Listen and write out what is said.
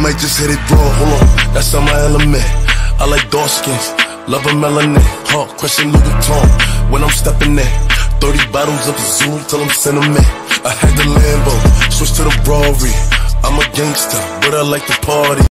might just hit it raw. Hold on, that's on my element. I like dark skins, love a melanin. Question Louis Vuitton when I'm stepping in. 30 bottles of Zoom till I'm sentiment. I had the Lambo, switch to the Rari. I'm a gangster, but I like to party.